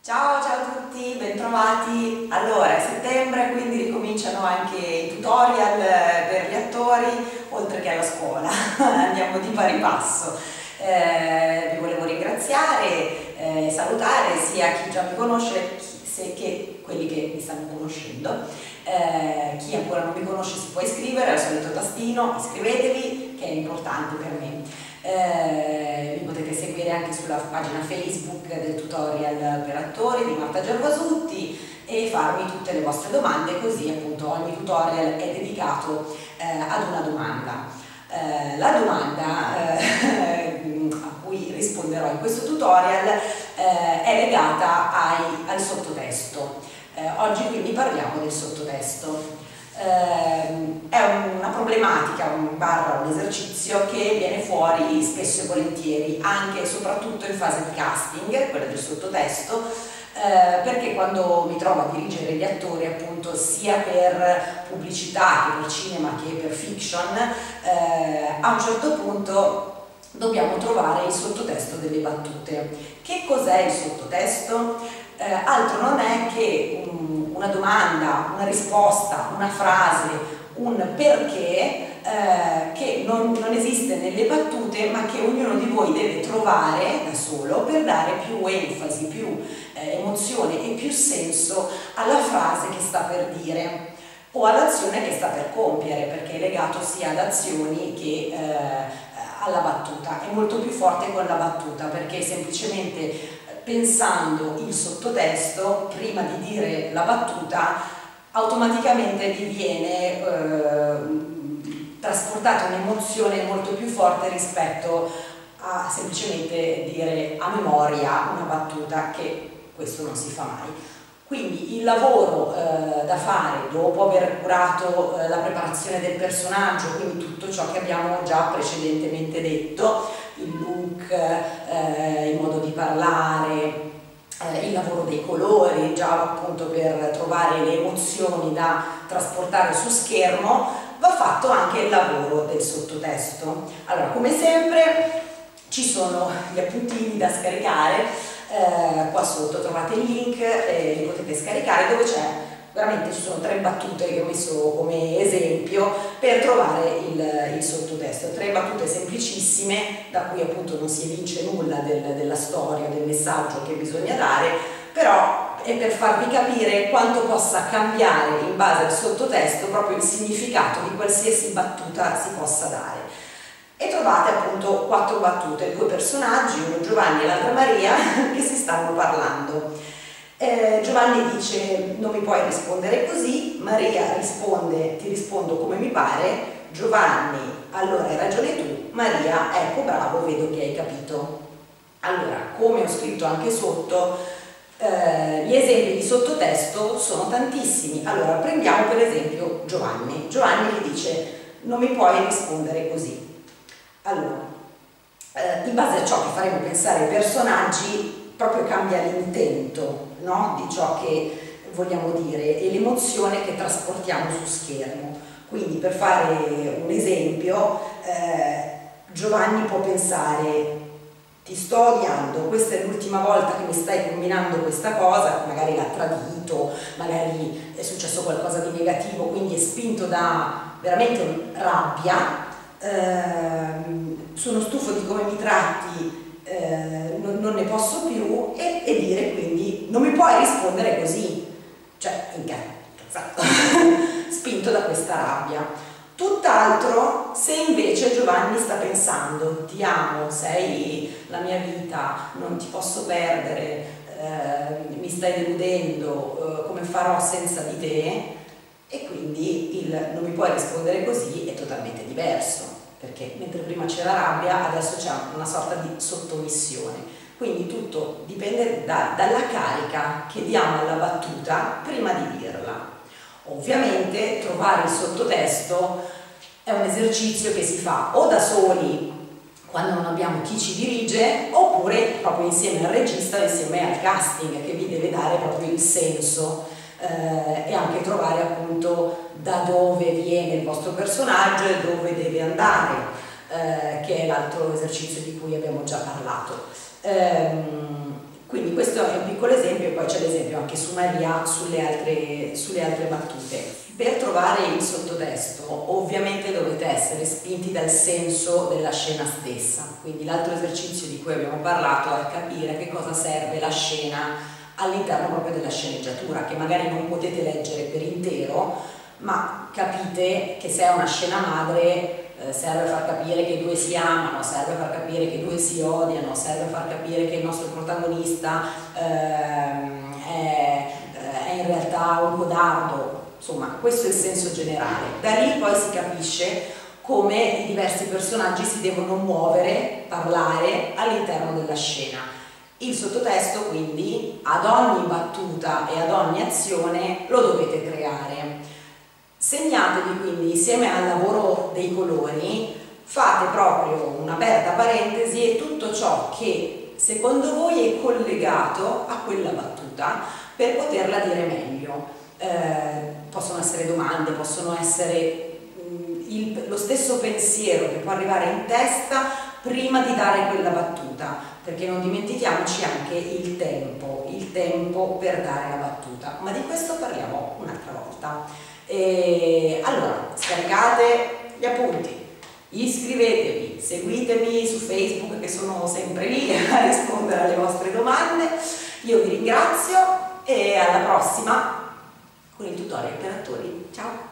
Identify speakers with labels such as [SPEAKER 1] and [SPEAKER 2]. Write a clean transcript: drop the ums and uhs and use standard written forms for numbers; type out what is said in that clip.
[SPEAKER 1] Ciao, ciao a tutti, bentrovati. Allora, è settembre, quindi ricominciano anche i tutorial per gli attori, oltre che alla scuola. Andiamo di pari passo. Vi volevo ringraziare e salutare sia chi già mi conosce che quelli che mi stanno conoscendo. Chi ancora non mi conosce si può iscrivere al solito tastino, iscrivetevi, che è importante per me. Mi potete seguire anche sulla pagina Facebook del tutorial per attori di Marta Gervasutti e farmi tutte le vostre domande, così appunto ogni tutorial è dedicato ad una domanda. La domanda a cui risponderò in questo tutorial è legata al sottotesto. Oggi quindi parliamo del sottotesto. È una problematica, un esercizio che viene fuori spesso e volentieri, anche e soprattutto in fase di casting, quella del sottotesto, perché quando mi trovo a dirigere gli attori, appunto, sia per pubblicità che per cinema che per fiction, a un certo punto dobbiamo trovare il sottotesto delle battute. Che cos'è il sottotesto? Altro non è che una domanda, una risposta, una frase, un perché che non esiste nelle battute, ma che ognuno di voi deve trovare da solo per dare più enfasi, più emozione e più senso alla frase che sta per dire o all'azione che sta per compiere, perché è legato sia ad azioni che alla battuta. È molto più forte con la battuta, perché semplicemente pensando il sottotesto prima di dire la battuta automaticamente vi viene trasportata un'emozione molto più forte rispetto a semplicemente dire a memoria una battuta, che questo non si fa mai. Quindi il lavoro da fare dopo aver curato la preparazione del personaggio, quindi tutto ciò che abbiamo già precedentemente detto, il look, il modo di parlare, il lavoro dei colori, già appunto per trovare le emozioni da trasportare su schermo, va fatto anche il lavoro del sottotesto. Allora, come sempre ci sono gli appuntini da scaricare, qua sotto trovate il link e li potete scaricare, dove c'è veramente, ci sono 3 battute che ho messo come esempio per trovare il sottotesto. 3 battute semplicissime, da cui appunto non si evince nulla della storia, del messaggio che bisogna dare, però è per farvi capire quanto possa cambiare in base al sottotesto proprio il significato di qualsiasi battuta si possa dare. E trovate appunto 4 battute, 2 personaggi, uno Giovanni e l'altra Maria, che si stanno parlando. Giovanni dice: non mi puoi rispondere così. Maria risponde: ti rispondo come mi pare. Giovanni: allora hai ragione tu. Maria: ecco, bravo, vedo che hai capito. Allora, come ho scritto anche sotto, gli esempi di sottotesto sono tantissimi. Allora, prendiamo per esempio Giovanni. Giovanni gli dice: non mi puoi rispondere così. Allora, in base a ciò che faremo pensare ai personaggi, proprio cambia l'intento, no? Di ciò che vogliamo dire e l'emozione che trasportiamo su schermo. Quindi, per fare un esempio, Giovanni può pensare: ti sto odiando, questa è l'ultima volta che mi stai combinando questa cosa, magari l'ha tradito, magari è successo qualcosa di negativo, quindi è spinto da veramente rabbia. Sono stufo di come mi tratti, non ne posso più, e dire quindi: non mi puoi rispondere così, cioè incazzato, spinto da questa rabbia. Tutt'altro se invece Giovanni sta pensando: ti amo, sei la mia vita, non ti posso perdere, mi stai deludendo, come farò senza di te? E quindi il non mi puoi rispondere così è totalmente diverso, perché mentre prima c'era rabbia, adesso c'è una sorta di sottomissione. Quindi tutto dipende dalla carica che diamo alla battuta prima di dirla. Ovviamente trovare il sottotesto è un esercizio che si fa o da soli quando non abbiamo chi ci dirige, oppure proprio insieme al regista, insieme al casting, che vi deve dare proprio il senso e anche trovare appunto da dove viene il vostro personaggio e dove deve andare, che è l'altro esercizio di cui abbiamo già parlato. Quindi questo è un piccolo esempio, e poi c'è l'esempio anche su Maria sulle altre battute. Per trovare il sottotesto ovviamente dovete essere spinti dal senso della scena stessa, quindi l'altro esercizio di cui abbiamo parlato è capire che cosa serve la scena all'interno proprio della sceneggiatura, che magari non potete leggere per intero, ma capite che se è una scena madre serve a far capire che i due si amano, serve a far capire che i due si odiano, serve a far capire che il nostro protagonista è in realtà un codardo. Insomma, questo è il senso generale. Da lì poi si capisce come i diversi personaggi si devono muovere, parlare all'interno della scena. Il sottotesto quindi ad ogni battuta e ad ogni azione lo dovete creare. Segnatevi quindi insieme al lavoro dei colori, fate proprio un'aperta parentesi e tutto ciò che secondo voi è collegato a quella battuta per poterla dire meglio. Possono essere domande, possono essere lo stesso pensiero che può arrivare in testa prima di dare quella battuta, perché non dimentichiamoci anche il tempo per dare la battuta, ma di questo parliamo un'altra volta. Allora, scaricate gli appunti, iscrivetevi, seguitemi su Facebook che sono sempre lì a rispondere alle vostre domande. Io vi ringrazio e alla prossima con il tutorial per attori. Ciao!